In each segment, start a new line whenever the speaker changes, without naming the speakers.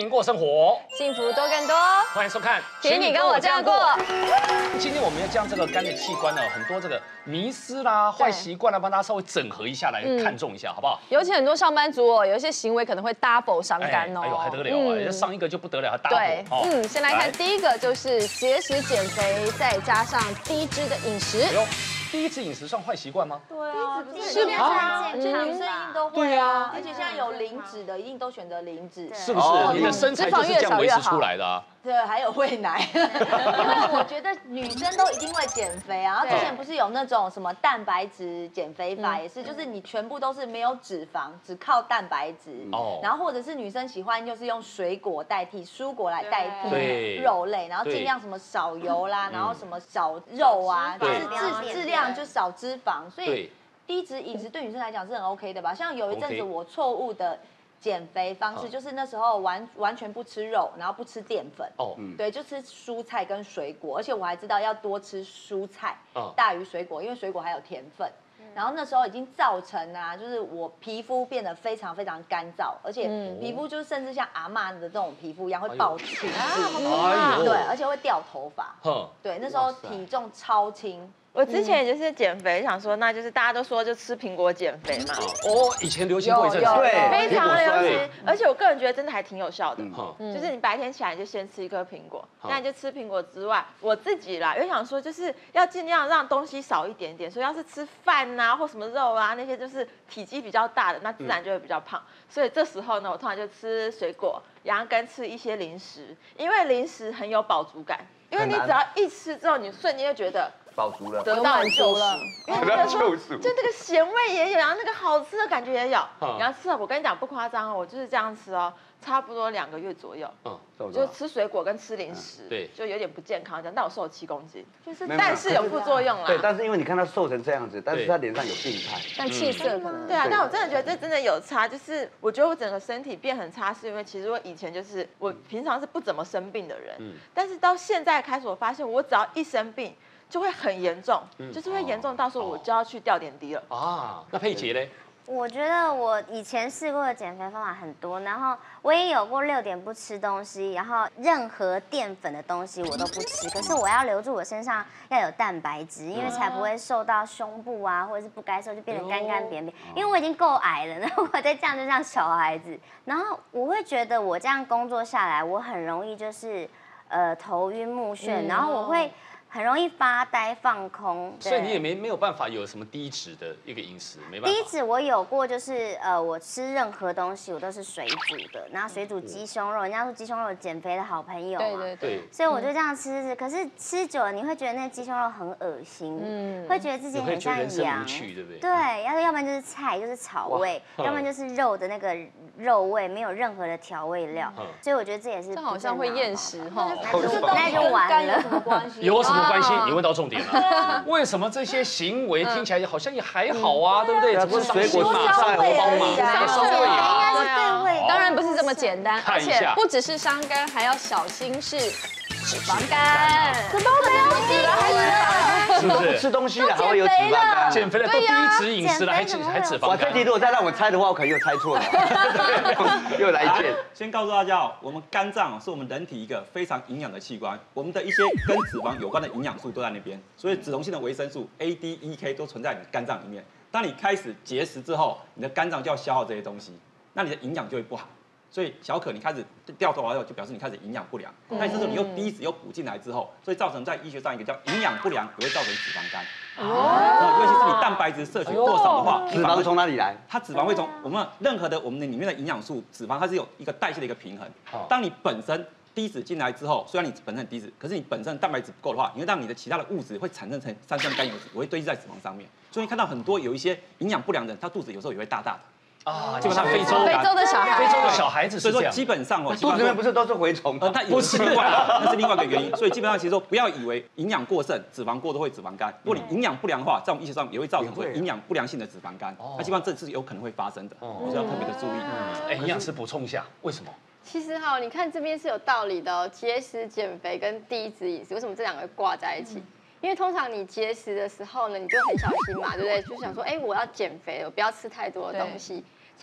民过生活，
幸福多更多。
欢迎收看，
请你跟我这样过。
今天我们要将这个肝的器官呢，很多这个迷思啦、坏习惯啦，帮大家稍微整合一下来看重一下，好不好？
尤其很多上班族哦，有一些行为可能会 double 伤肝哦。
哎呦，还得了啊！上一个就不得了，还 double。
对，先来看第一个，就是节食减肥，再加上低脂的饮食。
第一次饮食算坏习惯吗？
对啊，
是
吗？其实女生一定都会啊，而且现在有零脂的，一定都选择零脂，
是不是？你的身材就是这样维持出来的啊。
对，还有喂奶，因为我觉得女生都一定会减肥啊。之前不是有那种什么蛋白质减肥法，也是，就是你全部都是没有脂肪，只靠蛋白质。哦。然后或者是女生喜欢就是用水果代替蔬果来代替肉类，然后尽量什么少油啦，然后什么少肉啊，就是质量就少脂肪，所以低脂饮食对女生来讲是很 OK 的吧？像有一阵子我错误的减肥方式就是那时候完全不吃肉，然后不吃淀粉，对，就吃蔬菜跟水果，而且我还知道要多吃蔬菜大于水果，因为水果还有甜分。然后那时候已经造成啊，就是我皮肤变得非常非常干燥，而且皮肤就是甚至像阿嬷的这种皮肤一样会爆刺，对，而且会掉头发，对，那时候体重超轻。
我之前也就是减肥，想说那就是大家都说就吃苹果减肥嘛。
哦，以前流行过一阵子，
对，非常流行。而且我个人觉得真的还挺有效的，就是你白天起来就先吃一颗苹果，那你就吃苹果之外，我自己啦，又想说就是要尽量让东西少一点点，所以要是吃饭啊或什么肉啊那些就是体积比较大的，那自然就会比较胖。所以这时候呢，我通常就吃水果，然后跟吃一些零食，因为零食很有饱足感，因为你只要一吃之后，你瞬间就觉得
饱足了，
得到救赎，因为那个时候就那个咸味也有，然后那个好吃的感觉也有。然后吃了，我跟你讲不夸张哦，我就是这样吃哦，差不多2个月左右，就吃水果跟吃零食，对，就有点不健康这样。但我瘦了7公斤，就是但是有副作用啦。
对，但是因为你看他瘦成这样子，但是他脸上有病态，
但气色可能
对啊。但我真的觉得这真的有差，就是我觉得我整个身体变很差，是因为其实我以前就是我平常是不怎么生病的人，但是到现在开始，我发现我只要一生病，就会很严重，就是会严重到时候我就要去吊点滴了
啊。那佩杰嘞？
我觉得我以前试过的减肥方法很多，然后我也有过6点不吃东西，然后任何淀粉的东西我都不吃。可是我要留住我身上要有蛋白质，因为才不会瘦到胸部啊，或者是不该瘦就变得干干扁扁。因为我已经够矮了，然后我再这样就像小孩子。然后我会觉得我这样工作下来，我很容易就是头晕目眩，然后我会很容易发呆放空，
所以你也没有办法有什么低脂的一个饮食，没办法。
低脂我有过，就是我吃任何东西我都是水煮的，然后水煮鸡胸肉，人家说鸡胸肉减肥的好朋友嘛，对，所以我就这样吃。可是吃久了你会觉得那鸡胸肉很恶心，会觉得自己很像羊，
对不对？
对，要不然就是菜就是草味，要不然就是肉的那个肉味，没有任何的调味料，所以我觉得这也是
这好像会厌食哈，
那就完了。
有什么关系？你问到重点了。为什么这些行为听起来好像也还好啊，对不对？
不是水果嘛，
菜荷包嘛，
烧味啊，
当然不是这么简单，而且不只是伤肝，还要小心是脂肪肝，
这都没有死了还是？
是不是吃东西了还会有脂肪肝？
减肥了都低脂饮食了还脂肪肝？
哇，这题如果再让我猜的话，我可能又猜错了，又来一件。
先告诉大家哦，我们肝脏是我们人体一个非常营养的器官，我们的一些跟脂肪有关的营养素都在那边，所以脂溶性的维生素 A、D、E、K 都存在你的肝脏里面。当你开始节食之后，你的肝脏就要消耗这些东西，那你的营养就会不好。所以小可你开始掉头发，就表示你开始营养不良。那这时候你又低脂又补进来之后，所以造成在医学上一个叫营养不良，也会造成脂肪肝。尤其是你蛋白质摄取过少的话，
脂肪从哪里来？
它脂肪会从我们任何的我们里面的营养素，脂肪它是有一个代谢的一个平衡。当你本身低脂进来之后，虽然你本身很低脂，可是你本身蛋白质不够的话，你会让你的其他的物质会产生成三酸甘油脂，会堆积在脂肪上面。所以看到很多有一些营养不良的人，他肚子有时候也会大大的。啊，
基本上非洲的小孩子，
所以说基本上哦，
肚子里面不是都是蛔虫？
它不是另外的，那是另外一个原因。所以基本上其实说不要以为营养过剩、脂肪过多会脂肪肝。如果你营养不良的话，在我们医学上也会造成营养不良性的脂肪肝。那基本上这是有可能会发生的，所以要特别的注意。
哎，营养师补充一下，为什么？
其实哈，你看这边是有道理的哦，节食减肥跟低脂饮食，为什么这两个挂在一起？因为通常你节食的时候呢，你就很小心嘛，对不对？就想说，哎，我要减肥了，我不要吃太多的东西。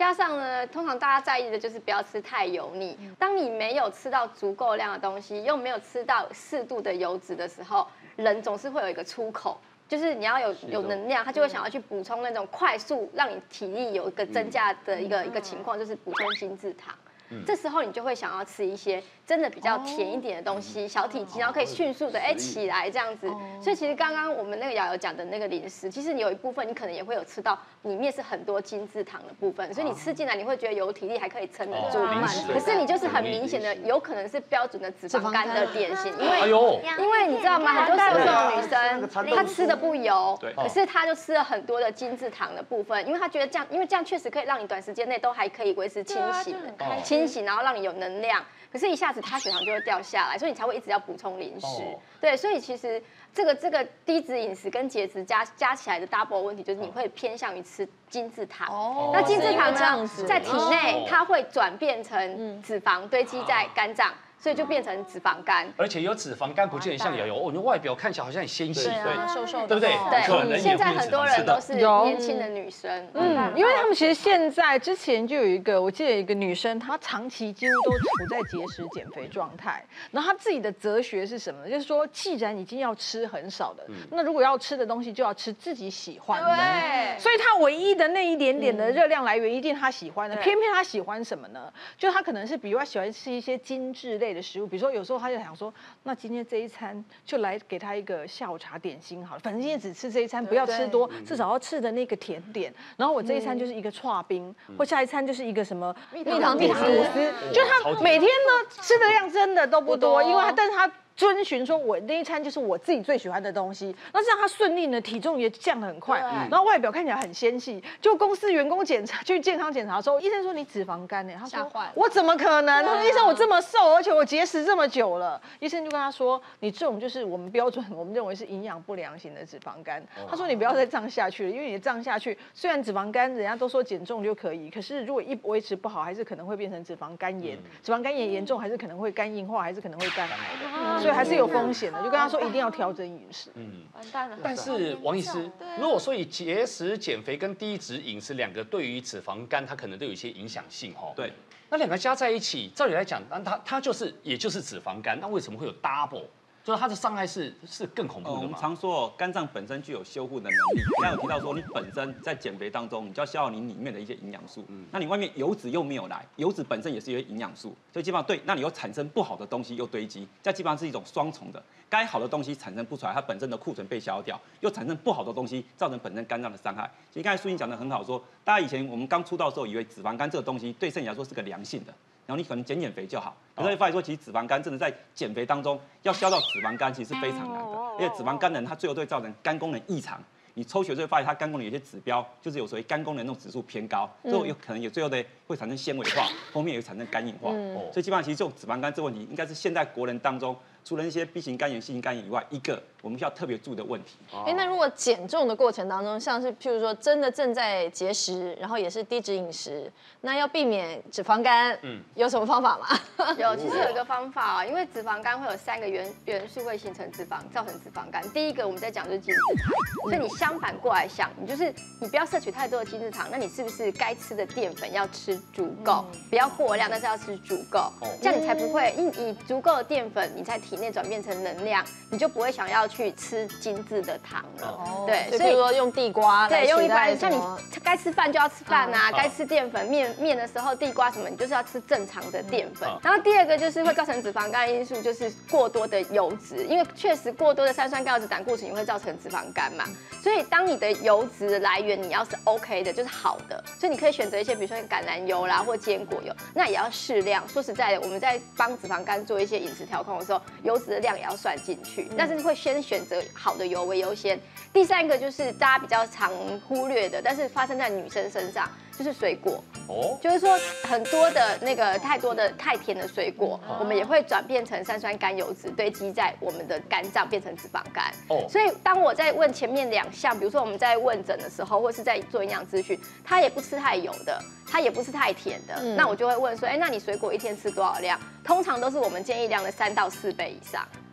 加上呢，通常大家在意的就是不要吃太油腻。当你没有吃到足够量的东西，又没有吃到适度的油脂的时候，人总是会有一个出口。就是你要有能量，他就会想要去补充那种快速让你体力有一个增加的一个情况，就是补充精制糖。这时候你就会想要吃一些真的比较甜一点的东西，小体积，然后可以迅速的起来这样子。所以其实刚刚我们那个瑶瑶讲的那个零食，其实你有一部分你可能也会有吃到里面是很多精制糖的部分，所以你吃进来你会觉得有体力还可以撑得住。可是你就是很明显的有可能是标准的脂肪肝的典型，因为你知道吗？很多瘦瘦女生她吃的不油，可是她就吃了很多的精制糖的部分，因为她觉得这样，因为这样确实可以让你短时间内都还可以维持清醒，然后让你有能量。可是，一下子它血糖就会掉下来，所以你才会一直要补充零食。对，所以其实这个低脂饮食跟节食加起来的 double 问题，就是你会偏向于吃精制糖。那精制糖呢，在体内它会转变成脂肪堆积在肝脏。所以就变成脂肪肝，
而且有脂肪肝不见得像瑶瑶哦，你外表看起来好像很纤细，
对，瘦瘦的，
对不对？
对，现在很多人都是年轻的女生，
因为他们其实现在之前就有一个，我记得有一个女生，她长期几乎都处在节食减肥状态，然后她自己的哲学是什么呢？就是说，既然已经要吃很少的，那如果要吃的东西就要吃自己喜欢的，
对，
所以她唯一的那一点点的热量来源一定她喜欢的，偏偏她喜欢什么呢？就她可能是比较喜欢吃一些精致类的食物，比如说有时候他就想说，那今天这一餐就来给他一个下午茶点心好了，反正今天只吃这一餐，不要吃多，至少要吃的那个甜点。然后我这一餐就是一个剉冰，或下一餐就是一个什么蜜糖吐司，就他每天呢吃的量真的都不多，因为但是他遵循说，我那一餐就是我自己最喜欢的东西，那这样他顺利呢，体重也降得很快，然后外表看起来很纤细。就公司员工检查去健康检查的时候，医生说你脂肪肝呢，他说我怎么可能？他说医生我这么瘦，而且我节食这么久了，医生就跟他说，你这种就是我们标准我们认为是营养不良型的脂肪肝。他说你不要再这样下去了，因为你这样下去，虽然脂肪肝人家都说减重就可以，可是如果一维持不好，还是可能会变成脂肪肝炎，脂肪肝炎严重还是可能会肝硬化，还是可能会肝癌的。所以还是有风险的，就跟他说一定要调整饮食。
完蛋了。
但是王医师，如果说以节食减肥跟低脂饮食两个对于脂肪肝，它可能都有一些影响性哦。
对，
那两个加在一起，照理来讲，它也就是脂肪肝，那为什么会有 double？就是它的伤害是更恐怖的吗？
我们常说肝脏本身具有修复的能力。刚刚有提到说，你本身在减肥当中，你就要消耗你里面的一些营养素。那你外面油脂又没有来，油脂本身也是一些营养素，所以基本上对，那你又产生不好的东西又堆积，这基本上是一种双重的。该好的东西产生不出来，它本身的库存被消耗掉，又产生不好的东西，造成本身肝脏的伤害。其实刚才淑英讲的很好，说大家以前我们刚出道的时候，以为脂肪肝这个东西对身体来说是个良性的。然后你可能减肥就好，可是会发现说，其实脂肪肝真的在减肥当中要消到脂肪肝，其实是非常难的。因为脂肪肝人他最后都会造成肝功能异常。你抽血就会发现他肝功能有些指标，就是有所谓肝功能那种指数偏高，最后有可能有最后的会产生纤维化，后面也会产生肝硬化。所以基本上其实这种脂肪肝这个问题，应该是现代国人当中除了一些 B 型肝炎、C 型肝炎以外，一个我们需要特别注意的问题。
那如果减重的过程当中，像是譬如说真的正在节食，然后也是低脂饮食，那要避免脂肪肝，有什么方法吗？
其实有一个方法啊，因为脂肪肝会有3个元素会形成造成脂肪肝。第一个我们在讲就是精制糖，所以你相反过来想，你不要摄取太多的精制糖，那你是不是该吃的淀粉要吃足够，不要过量，但是要吃足够，这样你才不会以足够的淀粉，你在体内转变成能量，你就不会想要去吃精致的糖了。对，
所以说用地瓜，
对，用一般像你该吃饭就要吃饭啊，该吃淀粉面的时候，地瓜什么，你就是要吃正常的淀粉。然后第二个就是会造成脂肪肝的因素，就是过多的油脂，因为确实过多的三酸甘油酯胆固醇也会造成脂肪肝嘛。所以当你的油脂的来源你要是 OK 的，就是好的，所以你可以选择一些比如说橄榄油啦或坚果油，那也要适量。说实在的，我们在帮脂肪肝做一些饮食调控的时候，油脂的量也要算进去，但是会先选择好的油为优先。第三个就是大家比较常忽略的，但是发生在女生身上，就是水果。就是说很多的那个太多的太甜的水果，我们也会转变成三酸甘油酯堆积在我们的肝脏，变成脂肪肝。所以当我在问前面2项，比如说我们在问诊的时候，或是在做营养咨询，他也不吃太油的，他也不是太甜的，那我就会问说，那你水果一天吃多少量？通常都是我们建议量的3到4倍以上。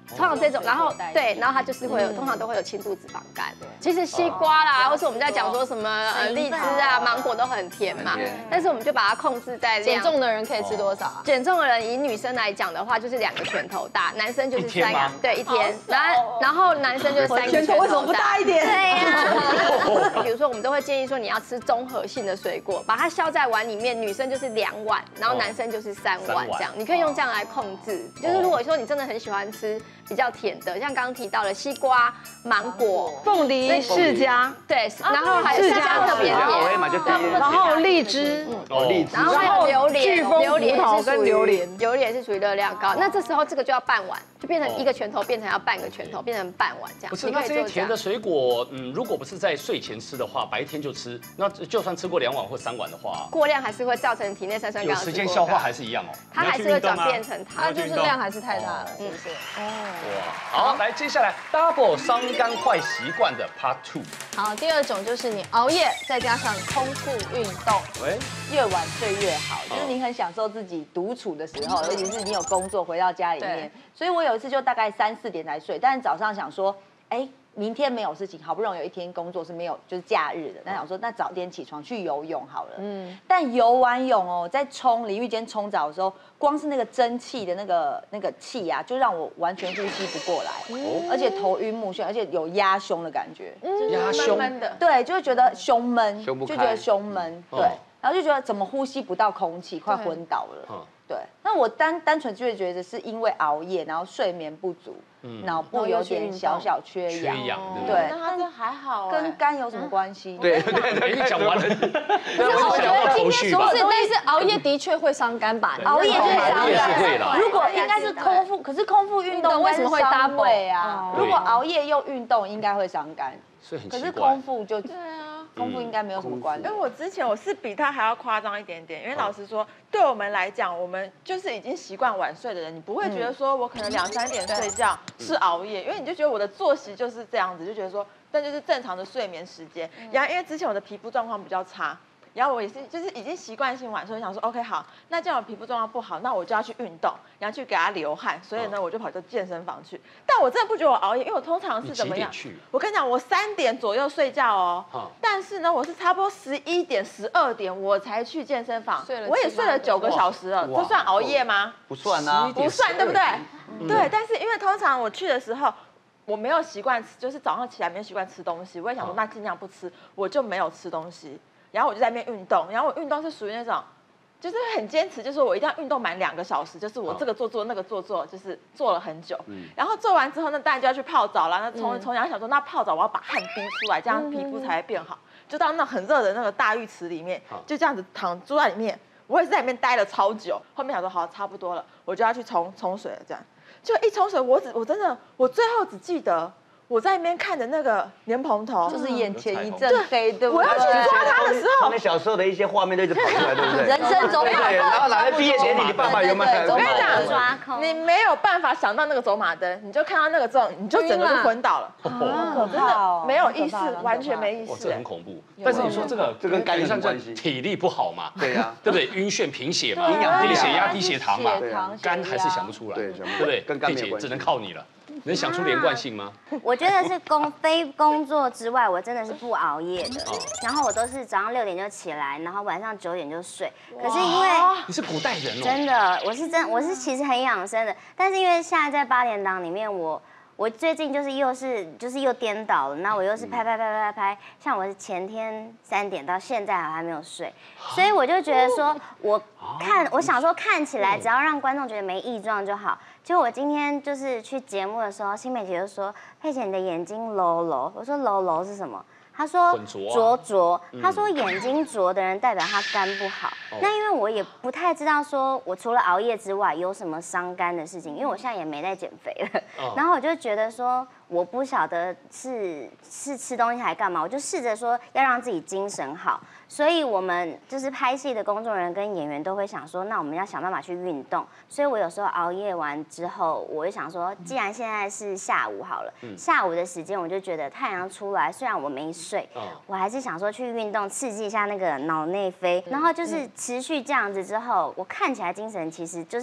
通常这种，然后对，然后它就是会有，通常都会有轻度脂肪肝。其实西瓜啦，或是我们在讲说什么荔枝啊、芒果都很甜嘛，但是我们就把它控制在量。
减重的人可以吃多少啊？
减重的人以女生来讲的话，就是2个拳头大，男生就是3个，对，一天。然后男生就是3个拳头。
为什么不大一点？
对呀。
比如说，我们都会建议说，你要吃综合性的水果，把它削在碗里面，女生就是2碗，然后男生就是3碗这样。你可以用这样来控制。就是如果说你真的很喜欢吃比较甜的，像刚刚提到的西瓜、芒果、
凤梨、释迦，
对，然后还有释迦特别甜，
然后荔枝，
然后还有榴莲，
榴莲
是属于热量高。那这时候这个就要半碗，就变成1个拳头，变成要半个拳头，变成半碗这样。
不是，那这些甜的水果，如果不是在睡前吃的话，白天就吃，那就算吃过2碗或3碗的话，
过量还是会造成体内三酸甘油脂
有时间消化还是一样哦。
它还是会转变成糖，
就是量还是太大了，是不是？
哇，好，来接下来 double 伤肝坏习惯的 Part 2。
好，第2种就是你熬夜再加上空腹运动，
越晚睡越好，就是你很享受自己独处的时候，尤其是你有工作回到家里面。所以我有一次就大概3、4点才睡，但是早上想说，明天没有事情，好不容易有一天工作是没有就是假日的，那想说那早点起床去游泳好了。但游完泳哦，在淋浴间冲澡的时候，光是那个蒸汽的那个气啊，就让我完全呼吸不过来，而且头晕目眩，而且有压胸的感觉，
压胸
的，对，就会觉得胸闷，就觉得胸闷，对，然后就觉得怎么呼吸不到空气，快昏倒了。对，那我单纯就会觉得是因为熬夜，然后睡眠不足，脑部有点小缺氧，
对，那这还好，
跟肝有什么关系？
对，你讲完了，
可是我觉得今天不是，但是熬夜的确会伤肝吧？
熬夜会伤
肝，
如果应该是空腹，可是空腹运动
为什么会 double
啊？如果熬夜又运动，应该会伤肝，可是空腹就对啊。空腹应该没有什么关系。
因为我是比他还要夸张一点点，因为老实说，对我们来讲，我们就是已经习惯晚睡的人，你不会觉得说我可能2、3点睡觉是熬夜，因为你就觉得我的作息就是这样子，就觉得说那就是正常的睡眠时间。然后因为之前我的皮肤状况比较差。然后我也是，就是已经习惯性晚睡，想说 OK 好，那这样我皮肤状况不好，那我就要去运动，然后去给它流汗，所以呢，我就跑到健身房去。但我真的不觉得我熬夜，因为我通常是怎么样？我跟你讲，我3点左右睡觉哦，但是呢，我是差不多11点、12点我才去健身房，我也睡了9个小时了，这算熬夜吗？
不算啊，
不算，对不对？对，但是因为通常我去的时候。我没有习惯吃，就是早上起来没有习惯吃东西，我也想说那尽量不吃，我就没有吃东西。然后我就在那边运动，然后我运动是属于那种，就是很坚持，就是我一定要运动满2个小时，就是我这个做那个做，就是做了很久。然后做完之后，那当然就要去泡澡了。那从小想说，那泡澡我要把汗逼出来，这样皮肤才会变好。就到那很热的那个大浴池里面，就这样子坐在里面，我也是在里面待了超久。后面想说好差不多了，我就要去冲水了，这样。就一冲水，我最后只记得。我在那边看的那个莲蓬头，
就是眼前一阵黑，对不对？
我要去抓它的时候，
他们小时候的一些画面都一直跑出来，对不对？
人生走马灯，
然后哪个毕业典礼，你爸爸有没有？
我跟你讲，你没有办法想到那个走马灯，你就看到那个之后，你就整个就昏倒了，
好可怕，
没有意识，完全没意识，
这很恐怖。但是你说这跟肝有关系，体力不好嘛？
对呀，
对不对？晕眩、贫血嘛，低血压、低血糖嘛，肝还是想不出来，对不对？
跟肝没有
关系，只能靠你了。能想出连贯性吗？
我觉得是非工作之外，我真的是不熬夜的。然后我都是早上6点就起来，然后晚上9点就睡。可是因为
你是古代人哦，
真的，我是其实很养生的。但是因为现在在8点档里面，我最近又颠倒了，那我又是拍，像我是前天3点到现在还没有睡，所以我就觉得说，我想说看起来只要让观众觉得没异状就好。结果我今天就是去节目的时候，新美姐就说：“佩姐，你的眼睛柔。”我说：“柔是什么？”他说浊，他说眼睛浊的人代表他肝不好。那因为我也不太知道说，我除了熬夜之外有什么伤肝的事情，因为我现在也没在减肥了。然后我就觉得说，我不晓得是吃东西还干嘛，我就试着说要让自己精神好。所以我们就是拍戏的工作人员跟演员都会想说，那我们要想办法去运动。所以我有时候熬夜完之后，我就想说，既然现在是下午好了，下午的时间我就觉得太阳出来，虽然我没睡，我还是想说去运动，刺激一下那个脑内啡。然后就是持续这样子之后，我看起来精神其实就是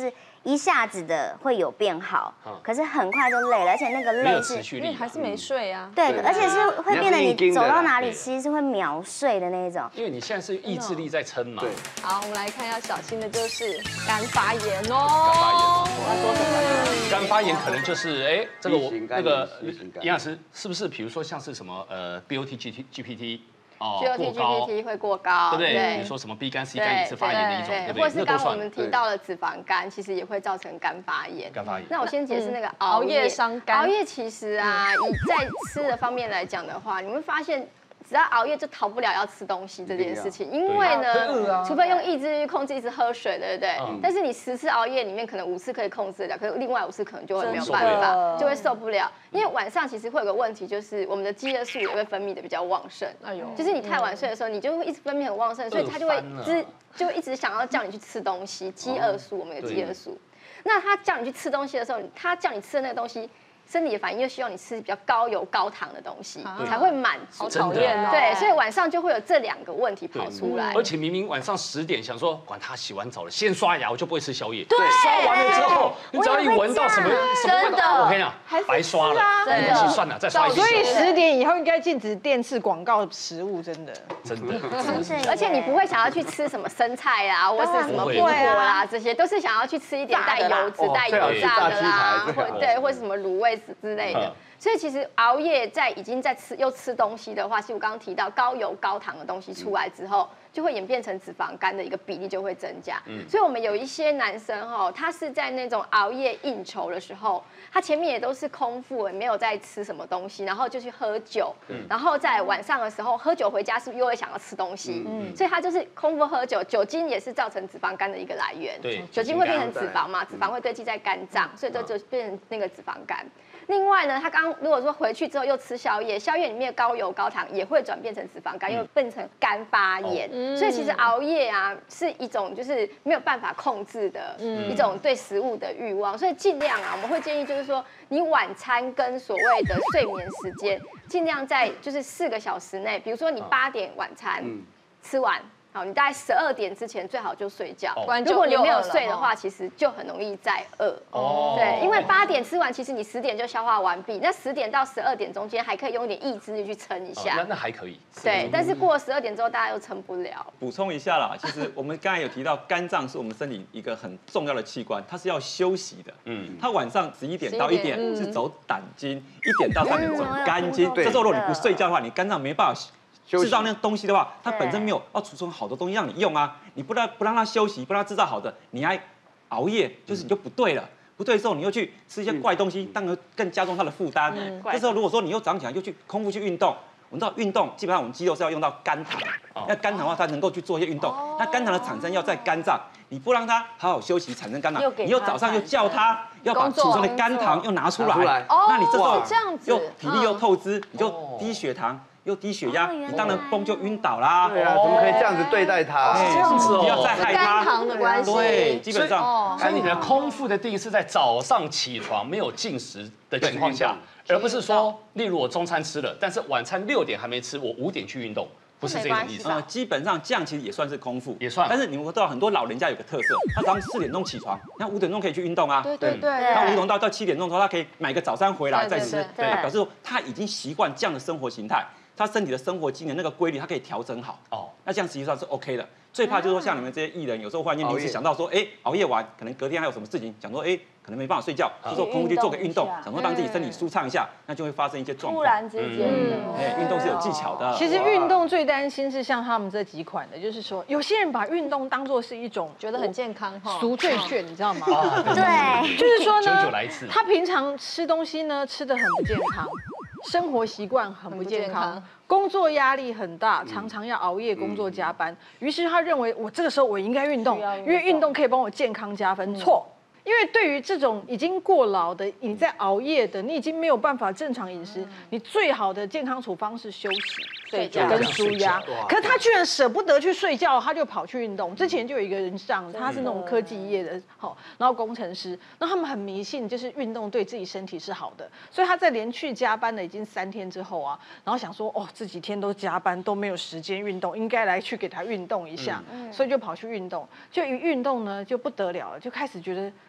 一下子的会有变好，可是很快就累了，而且那个累是
因为还是没睡啊。
对，而且是会变得你走到哪里其实是会秒睡的那种。
因为你现在是意志力在撑嘛。对。
好，我们来看一下小新的就是肝发炎哦。
肝发炎，他说什么？肝发炎可能就是这个那个营养师是不是？比如说像是什么BOT、GPT。
GOT、GPT 会过高，
对不对？你说什么 B 肝、C 肝也是发炎的一种，对不对？
或是刚刚我们提到了脂肪肝，其实也会造成肝发炎。
肝发炎。
那我先解释那个熬夜
伤肝。
熬夜其实啊，在吃的方面来讲的话，你会发现。只要熬夜就逃不了要吃东西这件事情，因为呢，除非用意志力控制一直喝水，对不对？但是你10次熬夜里面可能5次可以控制得了，可是另外5次可能就会没有办法，就会受不了。因为晚上其实会有个问题，就是我们的饥饿素也会分泌的比较旺盛。哎呦，就是你太晚睡的时候，你就会一直分泌很旺盛，所以它就会一直想要叫你去吃东西。饥饿素，我们有饥饿素。那他叫你去吃东西的时候，他叫你吃的那个东西。身体的反应又需要你吃比较高油高糖的东西，才会满足。
好讨厌哦！
对，所以晚上就会有这2个问题跑出来。
而且明明晚上10点想说，管他洗完澡了，先刷牙，我就不会吃宵夜。对，刷完了之后，你只要一闻到什么味道，我跟你讲，白刷了。对，算了，再刷一遍。
所以10点以后应该禁止电视广告食物，真的。
而且你不会想要去吃什么生菜啊，或是什么苹果啦，这些都是想要去吃一点带油脂、带油炸的啦，或是什么卤味之类的。所以其实熬夜已经在又吃东西的话，其实我刚刚提到高油高糖的东西出来之后，就会演变成脂肪肝的一个比例就会增加。所以我们有一些男生他是在那种熬夜应酬的时候，他前面也都是空腹，也没有在吃什么东西，然后就去喝酒，然后在晚上的时候喝酒回家，是不是又会想要吃东西？所以他就是空腹喝酒，酒精也是造成脂肪肝的一个来源。对，酒精会变成脂肪嘛，脂肪会堆积在肝脏，所以就变成那个脂肪肝。另外呢，他如果说回去之后又吃宵夜，宵夜里面高油高糖也会转变成脂肪肝，又变成肝发炎。所以其实熬夜啊是一种就是没有办法控制的一种对食物的欲望，所以尽量啊，我们会建议就是说，你晚餐跟所谓的睡眠时间，尽量在就是4个小时内，比如说你8点晚餐吃完。好，你大概12点之前最好就睡觉。如果你没有睡的话，其实就很容易再饿。对，因为8点吃完，其实你10点就消化完毕。那10点到12点中间还可以用一点意志力去撑一下。
那还可以。
对，但是过了12点之后，大家又撑不了。
补充一下啦，其实我们刚才有提到，肝脏是我们身体一个很重要的器官，它是要休息的。它晚上11点到1点是走胆经，1点到3点走肝经。这时候如果你不睡觉的话，你肝脏没办法。制造那个东西的话，它本身没有要储存好的东西让你用啊，你不让它休息，不让它制造好的，你还熬夜，就是你就不对了。不对的时候，你又去吃一些怪东西，当然更加重它的负担。这时候如果说你又早上起来又去空腹去运动，我们知道运动基本上我们肌肉是要用到肝糖，那肝糖的话它能够去做一些运动，那肝糖的产生要在肝脏，你不让它好好休息产生肝糖，你又早上又叫它要把储存的肝糖又拿出来，那你这时候又体力又透支，你就低血糖。又低血压，你当然崩就晕倒啦。
对啊，怎么可以这样子对待他？
这样子
不要再害他。
肝糖的关系。
对，基本上。
所以你的空腹的定义是在早上起床没有进食的情况下，而不是说，例如我中餐吃了，但是晚餐6点还没吃，我5点去运动。不是这种意思。
基本上这样其实也算是空腹，
也算。
但是你们知道很多老人家有个特色，他早上4点钟起床，那5点钟可以去运动啊。
对对对。
那5点钟到7点钟的时候，他可以买个早餐回来再吃，那表示说他已经习惯这样的生活形态。他身体的生活机能那个规律，他可以调整好哦。那这样实际上是 OK 的。最怕就是说像你们这些艺人，有时候忽然间临时想到说，熬夜完，可能隔天还有什么事情，想说可能没办法睡觉，就说空腹去做个运动，想说让自己身体舒畅一下，那就会发生一些状况。
突然之间，
运动是有技巧的。
其实运动最担心是像他们这几款的，就是说有些人把运动当作是一种
觉得很健康哈
赎罪券，你知道吗？
对，
就是说呢
久来一次，
他平常吃东西呢吃得很不健康。生活习惯很不健康，工作压力很大，常常要熬夜工作加班。于是他认为我这个时候我应该运动，因为运动可以帮我健康加分。错。因为对于这种已经过劳的、你在熬夜的、你已经没有办法正常饮食，你最好的健康处方是休息、睡觉跟舒压。可是他居然舍不得去睡觉，他就跑去运动。之前就有一个人上，他是那种科技业的，然后工程师，那他们很迷信，就是运动对自己身体是好的，所以他在连续加班了已经3天之后啊，然后想说这几天都加班都没有时间运动，应该来去给他运动一下，所以就跑去运动。就一运动呢就不得了了，就开始觉得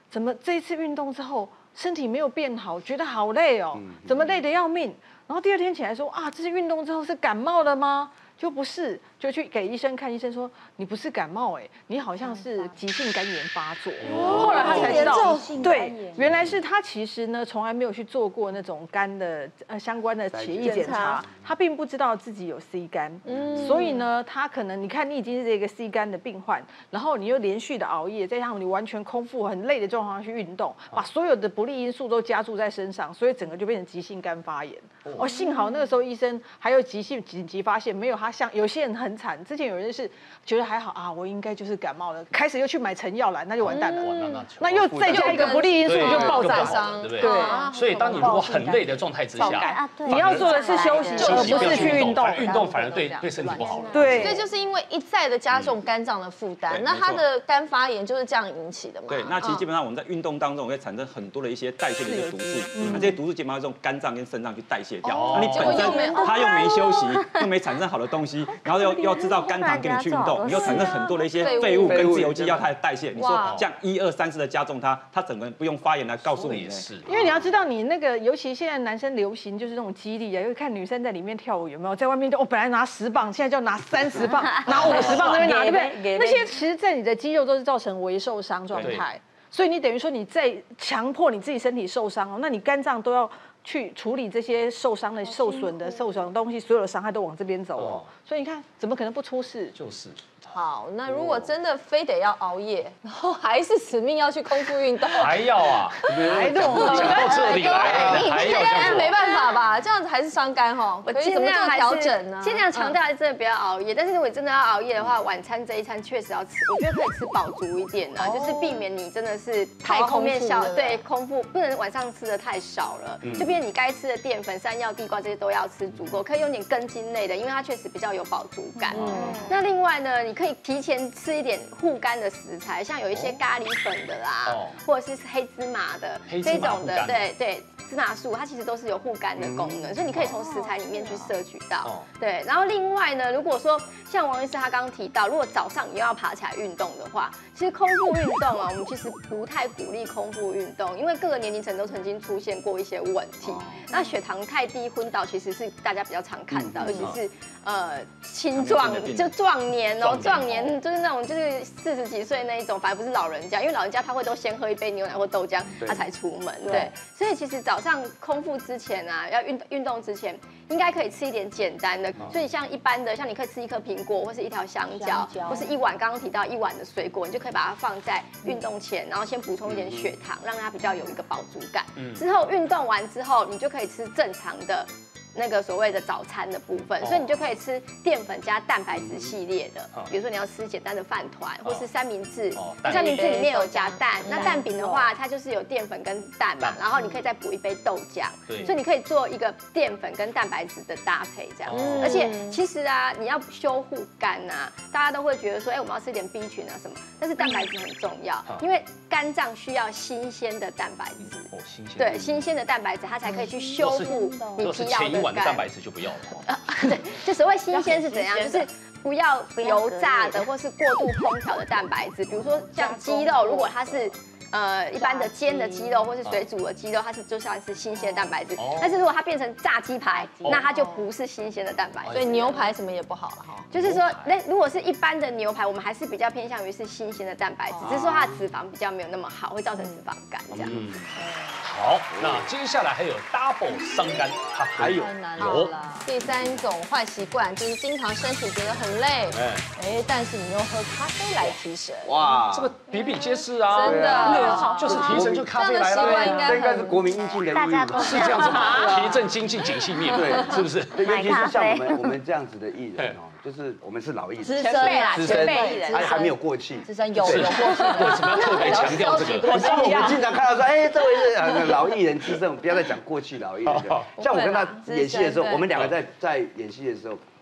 怎么这一次运动之后身体没有变好，觉得好累哦，怎么累得要命？然后第二天起来说啊，这是运动之后是感冒了吗？就不是，就去给医生看，医生说你不是感冒，你好像是急性肝炎发作。后来他才知道，对，原来是他其实呢从来没有去做过那种肝的相关的血液检查，他并不知道自己有 C 肝，所以呢他可能你看你已经是一个 C 肝的病患，然后你又连续的熬夜，再加上你完全空腹很累的状况下去运动，把所有的不利因素都加注在身上，所以整个就变成急性肝发炎。哦，幸好那个时候医生还有紧急发现，没有他像有些人很惨，之前有人是觉得还好啊，我应该就是感冒了，开始又去买成药来，那就完蛋了。那又再加一个不利因素就爆炸伤，
对不对？所以当你如果很累的状态之下，
你要做的是休息，而不是去运动。
运动反而对身体不好了。
对，
所以就是因为一再的加重肝脏的负担，那它的肝发炎就是这样引起的嘛。
对，那其实基本上我们在运动当中会产生很多的一些代谢的一些毒素，那这些毒素基本上用肝脏跟肾脏去代谢掉。那你本身他又没休息，又没产生好的东西，然后又制造肝糖给你去运动，你又产生很多的一些废物跟自由基要它的代谢。你说这样1、2、3次的加重它整个人不用发言来告诉你。
因为你要知道你那个，尤其现在男生流行就是那种肌力啊，因为看女生在里面跳舞有没有，在外面就本来拿10磅，现在就拿30磅，拿50磅那边拿，对不对？那些其实在你的肌肉都是造成微受伤状态，所以你等于说你在强迫你自己身体受伤哦，那你肝脏都要去处理这些受伤的、受损的东西，所有的伤害都往这边走哦。所以你看，怎么可能不出事？
就是。
好，那如果真的非得要熬夜，然后还是死命要去空腹运动，
还要啊？
还
讲到这里来，还要这样
没办法吧？这样子还是伤肝哈。
我
尽量调整呢，
尽量强调还是真的不要熬夜。但是如果真的要熬夜的话，晚餐这一餐确实要吃，我觉得可以吃饱足一点啊，就是避免你真的是太空腹，不能晚上吃的太少了，就变成你该吃的淀粉、山药、地瓜这些都要吃足够，可以用点根茎类的，因为它确实比较有饱足感。那另外呢，你可以提前吃一点护肝的食材，像有一些咖喱粉的啦，或者是黑芝麻的这种的，对，芝麻素它其实都是有护肝的功能，所以你可以从食材里面去摄取到。对，然后另外呢，如果说像王医师他刚刚提到，如果早上你又要爬起来运动的话，其实空腹运动啊，我们其实不太鼓励空腹运动，因为各个年龄层都曾经出现过一些问题。那血糖太低昏倒其实是大家比较常看到，尤其是青壮就壮年哦，壮年就是那种就是40几岁那一种，反而不是老人家，因为老人家他会都先喝一杯牛奶或豆浆，他才出门。对，所以其实早上空腹之前啊，要运动之前，应该可以吃一点简单的。所以像一般的，像你可以吃1颗苹果，或是1条香蕉，或是1碗刚刚提到1碗的水果，你就可以把它放在运动前，然后先补充一点血糖，让它比较有一个饱足感。之后运动完之后，你就可以吃正常的那个所谓的早餐的部分，所以你就可以吃淀粉加蛋白质系列的，比如说你要吃简单的饭团，或是三明治，三明治里面有夹蛋，那蛋饼的话，它就是有淀粉跟蛋嘛，然后你可以再补一杯豆浆，所以你可以做一个淀粉跟蛋白质的搭配这样子。而且其实啊，你要修护肝啊，大家都会觉得说，我们要吃一点 B 群啊什么，但是蛋白质很重要，因为肝脏需要新鲜的蛋白质，对，新鲜的蛋白质它才可以去修复你疲劳的。
的蛋白质就不要了。
对，就所谓新鲜是怎样，就是不要油炸的或是过度烹调的蛋白质，比如说像鸡肉，如果它是一般的煎的鸡肉或是水煮的鸡肉，它是就算是新鲜的蛋白质。但是如果它变成炸鸡排，那它就不是新鲜的蛋白质。
所以牛排什么也不好了哈。
就是说，如果是一般的牛排，我们还是比较偏向于是新鲜的蛋白质，只是说它的脂肪比较没有那么好，会造成脂肪肝这样。
好，那接下来还有 double 伤肝，它还有
第3种坏习惯就是经常身体觉得很累，但是你又喝咖啡来提神。
哇，这个比比皆是啊，
真的，
就是提神就咖啡来了，
这应该是国民应尽的义务，
是这样子吗？提振经济，景气灭，对，是不是？
尤其是像我们这样子的艺人哦，就是我们是老艺人，
资深艺人，
还没有过气，
资深有过气，
为什么要特别强调这个？
可是我们经常看到说，这位是老艺人资深，不要再讲过气老艺人。像我跟他演戏的时候，我们2个在演戏的时候，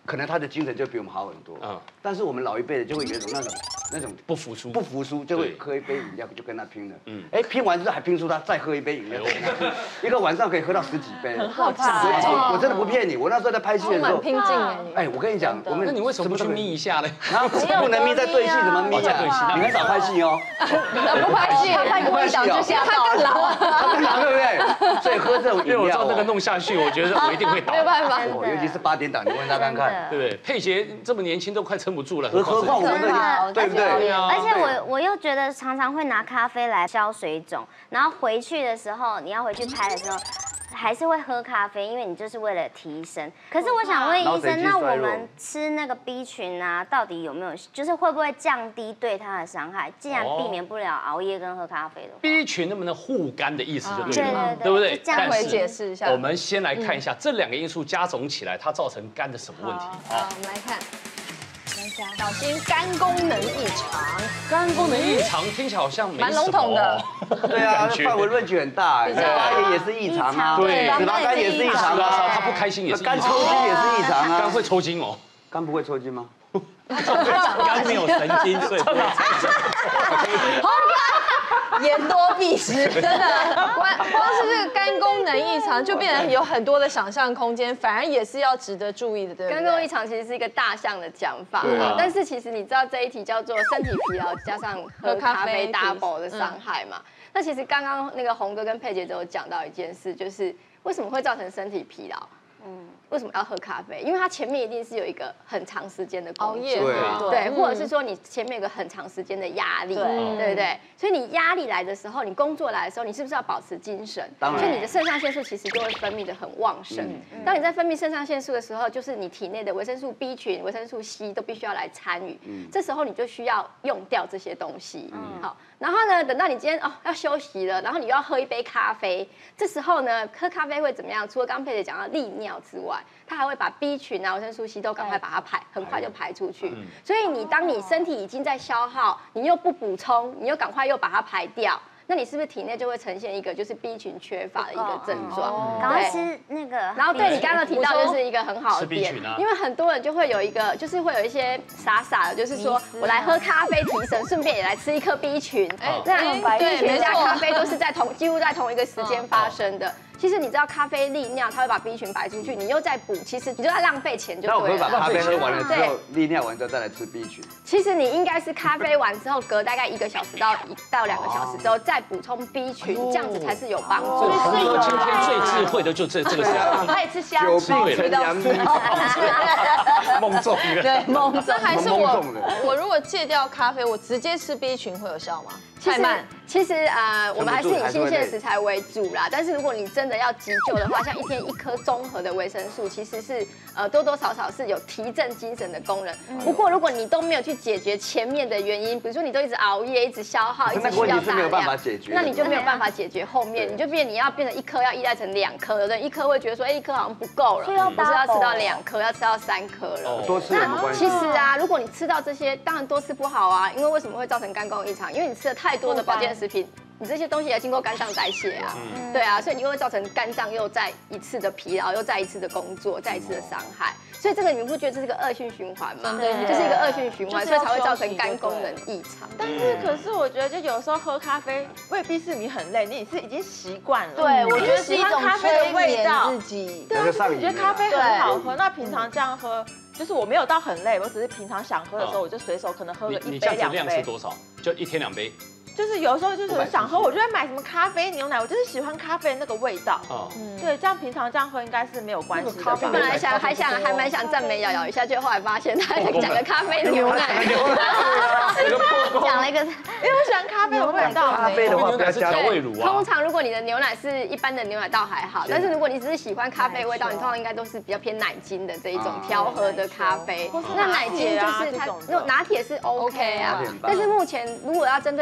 可能他的精神就比我们好很多。但是我们老一辈的就会有一种那种
不服输，
就会喝一杯饮料就跟他拼了。拼完之后还拼出他再喝一杯饮料，一个晚上可以喝到10几杯，很
可怕。
我真的不骗你，我那时候在拍戏的时候，
拼劲哎。
我跟你讲，我们
那你为什么不去眯一下呢？
不能眯，在对戏怎么眯啊？你很少拍戏哦。
不拍戏，
拍过一档就吓到了，
他更老，对不对？所以喝这种饮料，
因为我知道那个弄下去，我觉得我一定会倒。
没有办法，
尤其是8点档，你问他看看，
对不对？佩杰这么年轻都快撑不住了，
何况我们的，对不对？
而且我又觉得常常会拿咖啡来消水肿，然后回去的时候，你要回去拍的时候。还是会喝咖啡，因为你就是为了提神。可是我想问医生，那我们吃那个 B 群啊，到底有没有，就是会不会降低对它的伤害？既然避免不了熬夜跟喝咖啡的话
，B 群能不能护肝的意思就对了，
对
不对？
这样会解释一下。
我们先来看一下这2个因素加总起来，它造成肝的什么问题？
好，我们来看。小心肝功能异常。
肝功能异常听起来好像蛮
笼统的。
对啊，范围论据很大，发炎也是异常啊，
对，
脂肪肝也是异常啊，
他不开心也是异常，
肝抽筋也是异常啊，
肝会抽筋哦，
肝不会抽筋吗？
肝没有神经，所以不会抽筋。
言多必失，真的，光是这个肝功能异常，就变成有很多的想象空间，反而也是要值得注意的，对不对？
肝功能异常其实是一个大项的讲法，但是其实你知道这一题叫做身体疲劳加上喝咖啡 double 的伤害嘛？那其实刚刚那个洪哥跟佩姐都有讲到一件事，就是为什么会造成身体疲劳？为什么要喝咖啡？因为它前面一定是有一个很长时间的熬夜，对，或者是说你前面有个很长时间的压力，对不对？所以你压力来的时候，你工作来的时候，你是不是要保持精神？所以你的肾上腺素其实就会分泌的很旺盛。当你在分泌肾上腺素的时候，就是你体内的维生素 B 群、维生素 C 都必须要来参与。这时候你就需要用掉这些东西。好，然后呢，等到你今天要休息了，然后你又要喝一杯咖啡，这时候呢，喝咖啡会怎么样？除了刚刚佩姐讲到利尿之外，它还会把 B 群啊、维生素 C 都赶快把它很快就排出去。所以当你身体已经在消耗，你又不补充，你又赶快又把它排掉。那你是不是体内就会呈现一个就是 B 群缺乏的一个症状？
赶快吃那个。
然后对你刚刚提到就是一个很好的点，因为很多人就会有一个，就是会有一些傻的，就是说我来喝咖啡提神，顺便也来吃一颗 B 群。那 B 群加咖啡都是几乎在同一个时间发生的。其实你知道咖啡利尿，它会把 B 群排出去，你又再补，其实你就在浪费钱就对了。
那我可以把咖啡喝完了之后，利尿完之后再来吃 B 群。
其实你应该是咖啡完之后，隔大概1个小时到2个小时之后再补充 B 群，这样子才是有帮助。
所以今天最智慧的就这个时候，
他也吃虾
久病成良医，
梦中的。
对，梦中还是我如果戒掉咖啡，我直接吃 B 群会有效吗？太慢。
其实我们还是以新鲜食材为主啦。但是如果你真的要急救的话，像1天1颗综合的维生素，其实是多多少少是有提振精神的功能。不过如果你都没有去解决前面的原因，比如说你都一直熬夜、一直消耗、一直需要大量，那你就没有办法解决后面，你就你要变成1颗要依赖成2颗，有的人1颗会觉得说，1颗好像不够了，不是要吃到2颗，要吃到3颗了。
多吃有没关系？
其实如果你吃到这些，当然多吃不好啊，因为为什么会造成肝功能异常？因为你吃了太多的保健食品。你这些东西也经过肝脏代谢啊，对啊，所以你就会造成肝脏又再一次的疲劳，又再一次的工作，再一次的伤害。所以这个你们不觉得这是个恶性循环吗？对，就是一个恶性循环，所以才会造成肝功能异常。
但是可是我觉得，就有时候喝咖啡未必是你很累，你是已经习惯了。
对，我觉得是一种
咖啡的味道。
对，
我觉得咖啡很好喝。那平常这样喝，就是我没有到很累，我只是平常想喝的时候，我就随手可能喝个1杯2杯。
你这样子量是多少？就1天2杯。
就是有时候就是想喝，我就会买什么咖啡牛奶，我就是喜欢咖啡的那个味道。对，这样平常这样喝应该是没有关系的。
本来还蛮想赞美瑶瑶一下，就后来发现他讲个咖啡牛奶，
讲了一个，因
为我喜欢咖啡的味道。
咖啡的话不要加
调味乳啊。
通常如果你的牛奶是一般的牛奶倒还好，但是如果你只是喜欢咖啡味道，你通常应该都是比较偏奶精的这一种调和的咖啡。那奶精就是它，拿铁是 OK 啊，但是目前如果要针对喝咖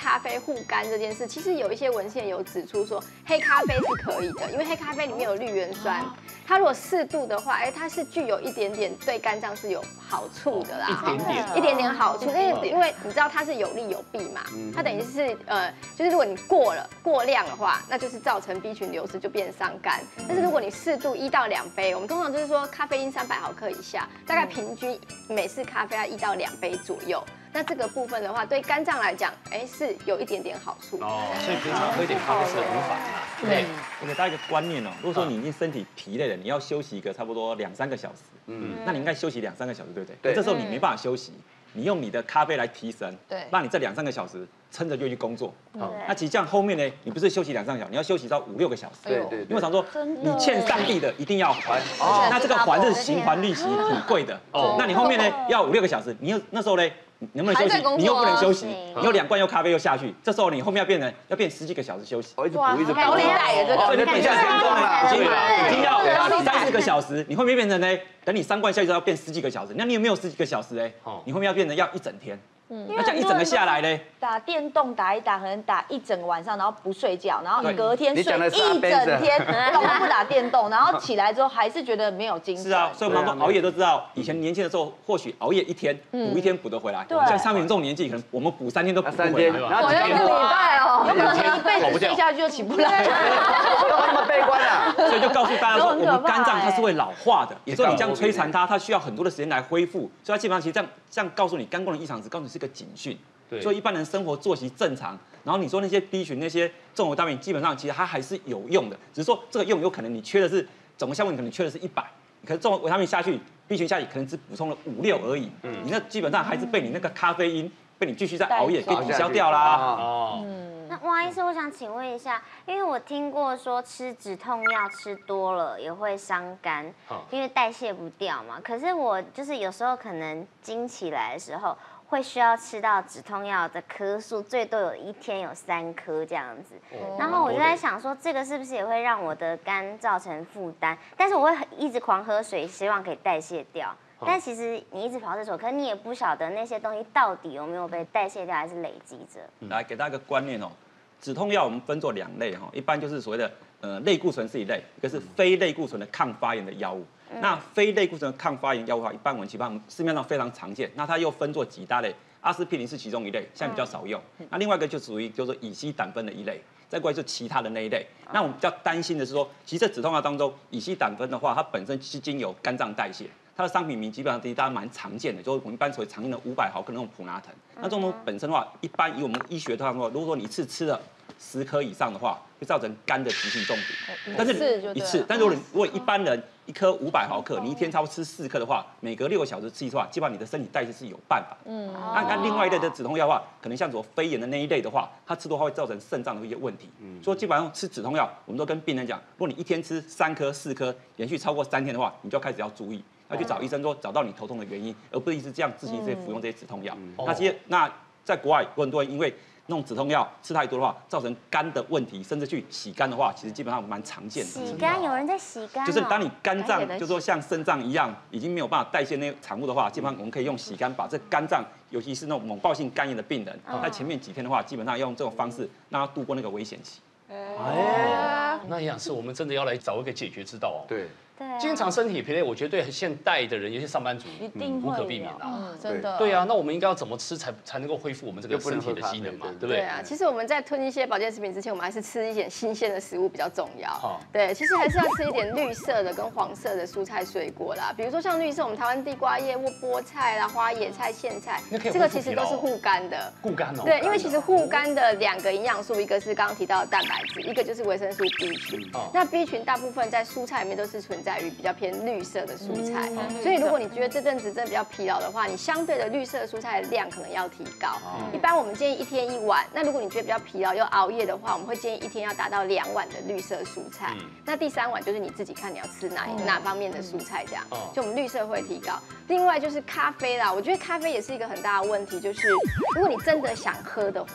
咖啡护肝这件事，其实有一些文献有指出说，黑咖啡是可以的，因为黑咖啡里面有绿原酸，它如果适度的话，它是具有一点点对肝脏是有好处的啦，一点点好处。因为你知道它是有利有弊嘛，它等于是就是如果你过量的话，那就是造成 B 群流失，就变伤肝。但是如果你适度1到2杯，我们通常就是说咖啡因300毫克以下，大概平均每次咖啡要1到2杯左右。那这个部分的话，对肝脏来讲，是有一点点好处。
所以平常喝一点咖啡是无妨啦。
对，我给大家一个观念哦，如果说你已经身体疲累了，你要休息一个差不多2、3个小时，那你应该休息2、3个小时，对不对？对。这时候你没办法休息，你用你的咖啡来提神，对，让你这2、3个小时撑着就去工作。那其实这样后面呢，你不是休息2、3个小时，你要休息到5、6个小时。对。因为常说你欠上帝的一定要还，那这个还是循环利息，挺贵的。那你后面呢要5、6个小时，你那时候呢？能不能休息？你又不能休息，你又2罐又咖啡又下去，这时候你后面要变10几个小时休息。
一直补，一直补。
高利贷也这个，
所以你等下天中了，已经要3、4个小时，你后面变成呢，等你3罐下去之后要变10几个小时，那你有没有10几个小时哎？你后面要变成要1整天。那这样一整个下来呢？
打电动打一打，可能打1整晚上，然后不睡觉，然后隔天睡1整天，都不打电动，然后起来之后还是觉得没有精神。
是啊，所以我们说熬夜都知道，以前年轻的时候或许熬夜1天补1天补得回来，像上面这种年纪，可能我们补3天都补不回来。
然后1个礼拜哦，
有可能一辈子睡下去就起不来。
不要那么悲观啊！
所以就告诉大家说，我们肝脏它是会老化的，也就是你这样摧残它需要很多的时间来恢复，所以它基本上其实这样告诉你肝功能异常值，告诉你是个警讯。所以一般人生活作息正常，然后你说那些 B 群那些综合维他命，基本上其实它还是有用的，只是说这个用有可能你缺的是总个项目，你可能缺的是100，可是综合维他命下去 ，B 群下去可能只补充了5、6而已，你那基本上还是被你那个咖啡因被你继续在熬夜给抵消掉啦。
那王医师，我想请问一下，因为我听过说吃止痛药吃多了也会伤肝，因为代谢不掉嘛。可是我就是有时候可能经起来的时候，会需要吃到止痛药的颗数，最多有1天有3颗这样子。然后我就在想说，这个是不是也会让我的肝造成负担？但是我会一直狂喝水，希望可以代谢掉。但其实你一直跑厕所，可是你也不晓得那些东西到底有没有被代谢掉，还是累积着。
来给大家一个观念哦，止痛药我们分作2类哈，一般就是所谓的类固醇是一类，一个是非类固醇的抗发炎的药物。那非类固醇的抗发炎药物的话，一般我们市面上非常常见。那它又分作几大类，阿司匹林是其中一类，现在比较少用。那另外一个就属于就是乙酰胆酚的一类，再过来就其他的那一类。那我们比较担心的是说，其实这止痛药当中，乙酰胆酚的话，它本身是经由肝脏代谢。它的商品名基本上大家蛮常见的，就是我们一般所谓常用的500毫克那种普拿疼。那这种东西本身的话，一般以我们医学上说，如果说你一次吃了10颗以上的话，会造成肝的急性中毒。但是一次，但是如果一般人1颗500毫克，你一天差不多吃4颗的话，每隔6个小时吃一次的话，基本上你的身体代谢是有办法。那另外一类的止痛药的话，可能像什么肺炎的那一类的话，它吃多话会造成肾脏的一些问题。所以基本上吃止痛药，我们都跟病人讲，如果你一天吃3颗、4颗，连续超过3天的话，你就要开始要注意。要去找医生说找到你头痛的原因，而不是一直这样自行服用这些止痛药。那在国外有很多人因为那种止痛药吃太多的话，造成肝的问题，甚至去洗肝的话，其实基本上蛮常见的。
洗肝有人在洗肝，
就是当你肝脏就说像肾脏一样，已经没有办法代谢那些产物的话，基本上我们可以用洗肝把这肝脏，尤其是那种猛暴性肝炎的病人，在前面几天的话，基本上用这种方式让他度过那个危险期。
那营养师，我们真的要来找一个解决之道哦。
对。
经常身体疲累，我觉得对现代的人，尤其上班族，
一定
无可避免啊。
真的。
对啊，那我们应该要怎么吃才能够恢复我们这个身体的机能嘛？对不对？
对啊，其实我们在吞一些保健食品之前，我们还是吃一点新鲜的食物比较重要。对，其实还是要吃一点绿色的跟黄色的蔬菜水果啦。比如说像绿色，我们台湾地瓜叶、菠菜啦、花椰菜、苋菜，这个其实都是护肝的。
护肝哦。
对，因为其实护肝的2个营养素，一个是刚刚提到的蛋白质，一个就是维生素 B 群。那 B 群大部分在蔬菜里面都是存在于比较偏绿色的蔬菜，所以如果你觉得这阵子真的比较疲劳的话，你相对的绿色蔬菜的量可能要提高。一般我们建议1天1碗，那如果你觉得比较疲劳又熬夜的话，我们会建议1天要达到2碗的绿色蔬菜。那第3碗就是你自己看你要吃哪方面的蔬菜，这样就我们绿色会提高。另外就是咖啡啦，我觉得咖啡也是一个很大的问题，就是如果你真的想喝的话，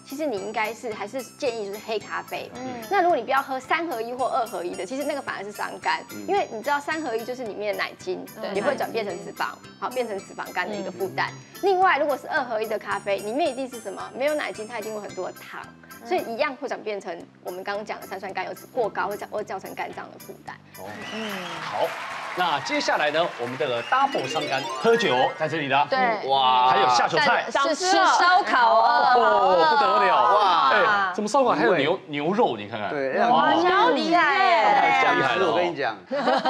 其实你应该还是建议就是黑咖啡。那如果你不要喝3合1或2合1的，其实那个反而是伤肝，因为你知道3合1就是里面的奶精也会转变成脂肪，好变成脂肪肝的一个负担。另外，如果是2合1的咖啡，里面一定是什么？没有奶精，它一定会很多的糖，所以一样会转变成我们刚刚讲的三酸甘油脂过高，会造成肝脏的负担。
好。那接下来呢，我们的 double 伤肝，喝酒在这里的，
对，
哇，还有下酒菜，
是吃烧烤
哦，不得了，
哇，
哎，怎么烧烤还有牛肉？你看看，
对，
哇，超厉害耶！
太厉害了，
我跟你讲，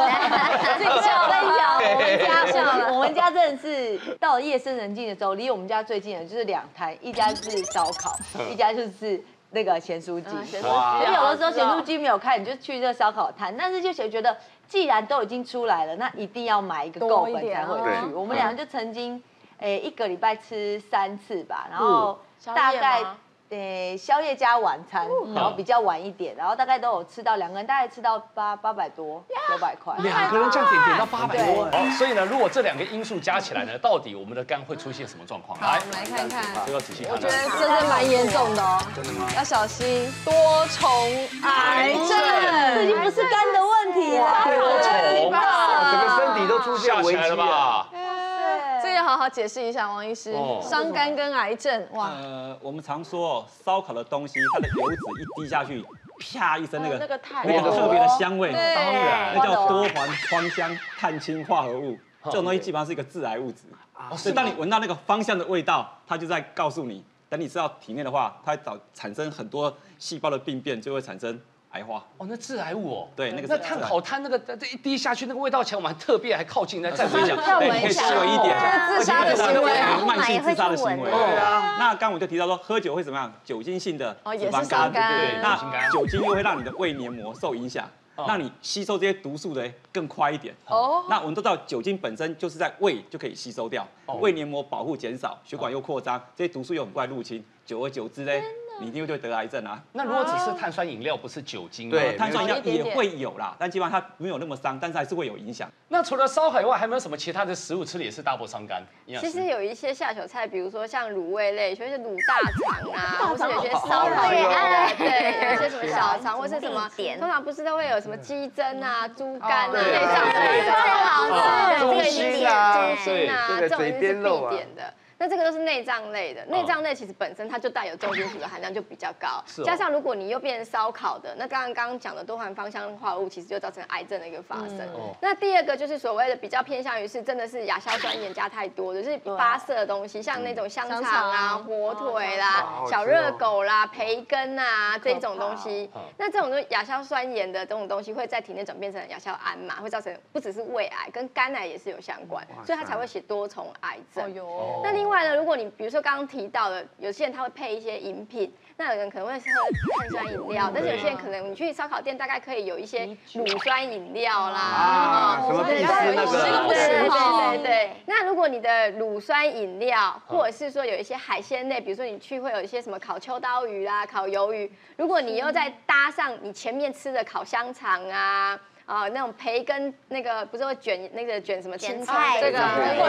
我们家真的是到了夜深人静的时候，离我们家最近的就是2摊，一家是烧烤，一家就是那个咸酥鸡。所以有的时候咸酥鸡没有开，你就去这个烧烤摊，但是就觉得既然都已经出来了，那一定要买一个够本才回去。我们俩就曾经1个礼拜吃3次吧，然后大概宵夜加晚餐，然后比较晚一点，然后大概都有吃到2个人大概吃到800多900块
，2个人这样点到800多。好，所以呢，如果这2个因素加起来呢，到底我们的肝会出现什么状况？
来，我们来看看，
这个仔细看。
我觉得这是蛮严重的哦，
真的吗？
要小心多重癌症，
这已经不是肝的问题了，
多重
整个身体都出现危机了吧？
这个要好好解释一下，王医师，伤肝跟癌症，哇，
我们常说烧烤的东西，它的油脂一滴下去，啪一声那个特别的香味，当然那叫多环芳香碳氢化合物，这种东西基本上是一个致癌物质。所以当你闻到那个芳香的味道，它就在告诉你，等你吃到体内的话，它会产生很多细胞的病变，就会产生癌化。
哦，那致癌物哦。
对，那个
那炭烤炭那个这一滴下去，那个味道起来，我们还特别还靠近再闻一下，
对，可以细微一点，
自杀的行为，
慢性自杀的行为。
对啊。
那刚我就提到说，喝酒会怎么样？酒精性的脂肪
肝，
对，那酒精又会让你的胃黏膜受影响。让你吸收这些毒素的更快一点。那我们都知道酒精本身就是在胃就可以吸收掉，胃黏膜保护减少，血管又扩张，这些毒素又很快入侵，久而久之呢，你一定会得癌症啊。
那如果只是碳酸饮料，不是酒精，
对，碳酸饮料也会有啦，但基本上它没有那么伤，但是还是会有影响。
那除了烧烤以外，还有没有什么其他的食物吃了也是大波伤肝？
其实有一些下酒菜，比如说像卤味类，有一些卤大肠啊，或是有些烧烤类的，对，有一些什么小肠或是什么，通常不是都会有什么鸡胗啊、猪肝啊、内脏类的，
猪
心啊，这种是必点的。那这个都是内脏类的，内脏类其实本身它就带有重金属的含量就比较高，加上如果你又变成烧烤的，那刚刚讲的多环芳香化合物其实就造成癌症的一个发生。那第二个就是所谓的比较偏向于是真的是亚硝酸盐加太多的，就是发色的东西，像那种香肠啊、火腿啦、小热狗啦、培根啊这种东西，那这种亚硝酸盐的这种东西会在体内转变成亚硝胺嘛，会造成不只是胃癌，跟肝癌也是有相关，所以它才会写多重癌症。那另外呢，如果你比如说刚刚提到的，有些人他会配一些饮品，那有人可能会喝碳酸饮料，但是有些人可能你去烧烤店大概可以有一些乳酸饮料啦，
什么必吃那个，
对。那如果你的乳酸饮料，或者是说有一些海鲜类，比如说你去会有一些什么烤秋刀鱼啦、烤鱿鱼，如果你又再搭上你前面吃的烤香肠啊。那种培根那个不是会卷什么青菜这个，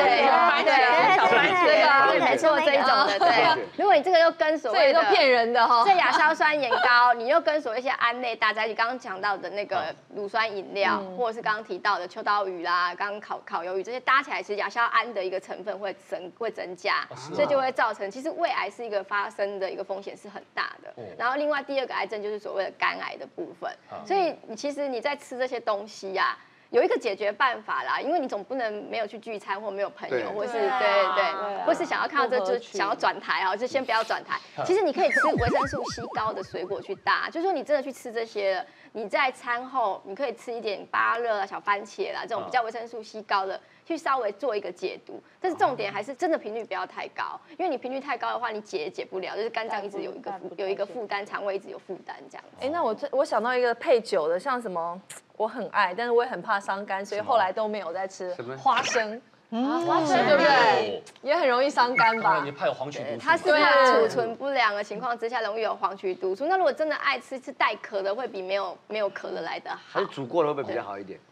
对，没错这一种的，对。如果你这个又跟所谓的
都骗人的哈，
这亚硝酸盐高，你又跟所谓一些胺类搭在一起，刚刚讲到的那个乳酸饮料，或者是刚刚提到的秋刀鱼啦，刚刚烤鱿鱼这些搭起来，其实亚硝胺的一个成分会增加，所以就会造成其实胃癌是一个发生的一个风险是很大的。然后另外第二个癌症就是所谓的肝癌的部分，所以其实你在吃这些东西呀，有一个解决办法啦，因为你总不能没有去聚餐或没有朋友，或是对，或是想要看到这就想要转台啊，就先不要转台。其实你可以吃维生素 C 高的水果去搭，就是说你真的去吃这些了，你在餐后你可以吃一点芭乐啊、小番茄啦这种比较维生素 C 高的，去稍微做一个解毒。但是重点还是真的频率不要太高，因为你频率太高的话，你解也解不了，就是肝脏一直有一个负担，肠胃一直有负担这样。
那我想到一个配酒的，像什么我很爱，但是我也很怕伤肝，所以后来都没有在吃花生。花生对不对？也很容易伤肝吧？
也怕有黄曲毒素。
它是怕储存不良的情况之下，容易有黄曲毒素。那如果真的爱吃，是带壳的，会比没有壳的来得好。
还是煮过的会不会比较好一点？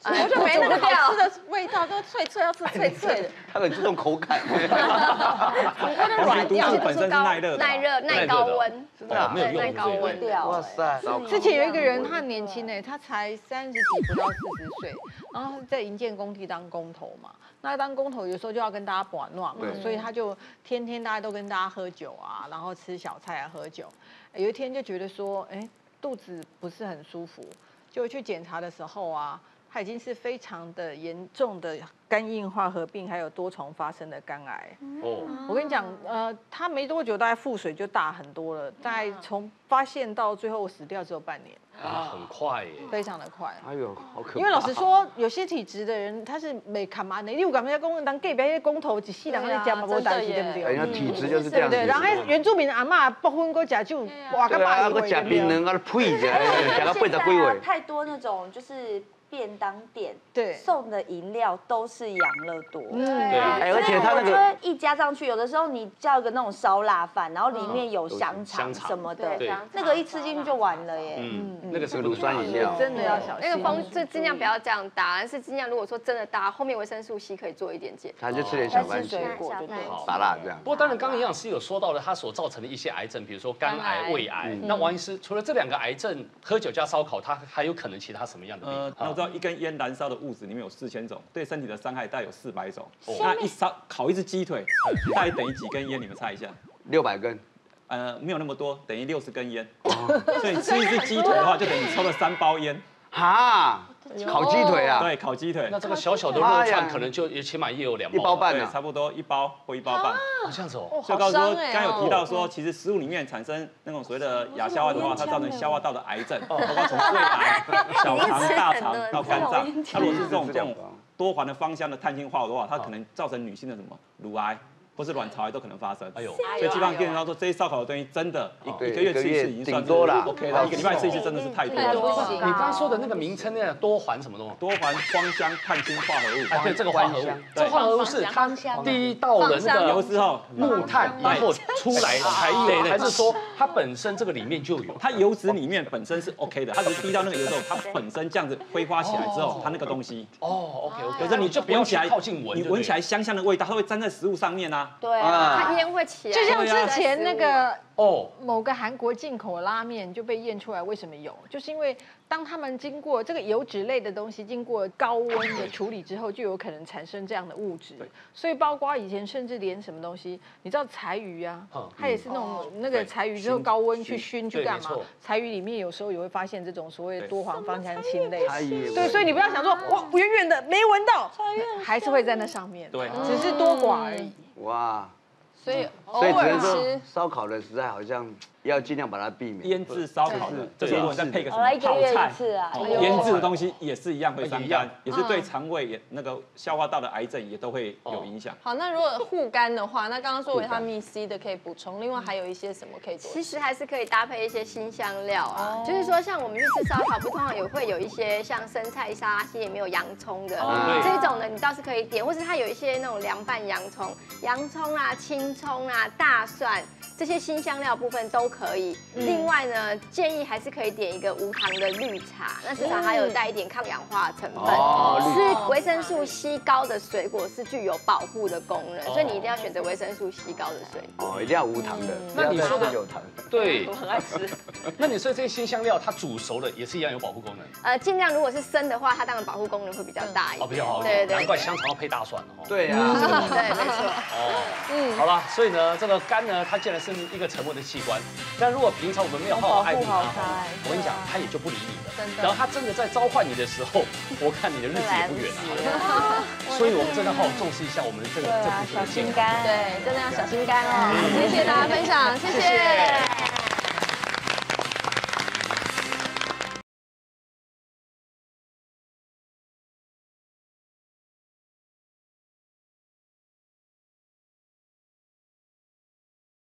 我就没那个好吃的味道，都脆脆，要吃脆脆的。
他很注重口感。
它的软
毒素本身是耐热、
耐热、耐高温，
真的没有用
耐高温。
哇塞！
之前有一个人，他很年轻哎，他才30几不到40岁，然后在营建工地当工头嘛。那当工头有时候就要跟大家玩闹嘛，所以他就天天大家都跟大家喝酒啊，然后吃小菜啊，喝酒。有一天就觉得说，哎，肚子不是很舒服，就去检查的时候啊，他已经是非常的严重的肝硬化合并，还有多重发生的肝癌。哦，我跟你讲，他没多久，大概腹水就大很多了，大概从发现到最后死掉只有半年。
啊，很快耶，
非常的快。
哎呦，好可怕！
因为老实说，有些体质的人他是没看嘛，你有感觉公当 gay 别公头几细两个讲嘛，不担心对不对？
人家体质就是这样子。
对，然后原住民阿嬷不婚过假就哇个
爸，个假槟榔啊，呸着，假个背着归尾。
太多那种就是便当店
对
送的饮料都是养乐多，
对，而且他那个
一加上去，有的时候你叫一个那种烧腊饭，然后里面有香肠什么的，那个一吃进去就完了耶。
那个是
乳酸饮料，
真的要小心。
那个风就尽量不要这样搭，但是尽量如果说真的搭，后面维生素 C 可以做一点减。
他就吃点小番茄、沙拉这样。
不过当然，刚刚营养师有说到了它所造成的一些癌症，比如说肝癌、胃癌。那王医师除了这2个癌症，喝酒加烧烤，它还有可能其他什么样的病？
我知道一根烟燃烧的物质里面有4000种，对身体的伤害大概有400种。那烤一只鸡腿，大概等于几根烟？你们猜一下
？600根。
没有那么多，等于60根烟。所以吃一只鸡腿的话，就等于抽了3包烟。
哈，烤鸡腿啊？
对，烤鸡腿。
那这个小小的肉串可能就也起码也有2包。
1包半
对，差不多1包或1包半。
这样子哦。
就告诉说，刚有提到说，其实食物里面产生那种所谓的亚硝胺的话，它造成消化道的癌症，包括从胃癌、小肠、大肠到肝脏。它如果是这种多环的芳香的碳氢化合物的话，它可能造成女性的什么乳癌。或是卵巢癌都可能发生，哎呦，所以基本上跟人家说，这些烧烤的东西真的一个月吃一次已经算多了 OK 了，1个礼拜吃一次真的是太多了。
你刚刚说的那个名称呢，多环什么东西？
多环芳香碳氢化合物。
对，这个化合物，这化合物是它第一到了那个
油之后，
木炭然后出来才有，还是说它本身这个里面就有？
它油脂里面本身是 OK 的，它只是滴到那个油之后，它本身这样子挥发起来之后，它那个东西
OK，
可是你就闻起来
靠近闻，
你闻起来香香的味道，它会粘在食物上面啊。
对啊。
烟会起来，
就像之前那个某个韩国进口拉面就被验出来，为什么有？就是因为当他们经过这个油脂类的东西经过高温的处理之后，就有可能产生这样的物质。所以包括以前甚至连什么东西，你知道柴鱼啊，它也是那个柴鱼之后高温去熏去干嘛？柴鱼里面有时候也会发现这种所谓的多环芳香烃类。对，所以你不要想说哇，远远的没闻到，还是会在那上面，
对，
只是多寡而已。
哇。
所以
只能说烧烤的时代好像要尽量把它避免。
腌制烧烤的，就是如果再配个什么
1个月
泡
一次啊，
腌制的东西也是一样会伤肝，也是对肠胃那个消化道的癌症也都会有影响。
好，那如果护肝的话，那刚刚说维他命 C 的可以补充，另外还有一些什么可以做？
其实还是可以搭配一些辛香料啊，就是说像我们去吃烧烤，不通常也会有一些像生菜沙拉，其实也没有洋葱的这种呢，你倒是可以点，或是它有一些那种凉拌洋葱啊、青葱啊、大蒜这些辛香料部分都可以。另外呢，建议还是可以点一个无糖的绿茶，那至少还有带一点抗氧化成分。吃维生素 C 高的水果是具有保护的功能，所以你一定要选择维生素 C 高的水果。
一定要无糖的。
那你说的
有糖，
对，
我很爱吃。
那你说这些辛香料它煮熟了也是一样有保护功能？
尽量如果是生的话，它当然保护功能会比较大一点。
比较好。
对，
难怪香肠要配大蒜哦。
对啊。
对，没错。
好了，所以呢，这个肝呢，它既然是一个沉默的器官，但如果平常我们没有好好爱护它，我跟你讲，它也就不理你了。然后它真的在召唤你的时候，我看你的日子也不远了。所以我们真的好好重视一下我们这部分的健康。
对，真的要小心肝哦。谢谢大家分享，谢谢。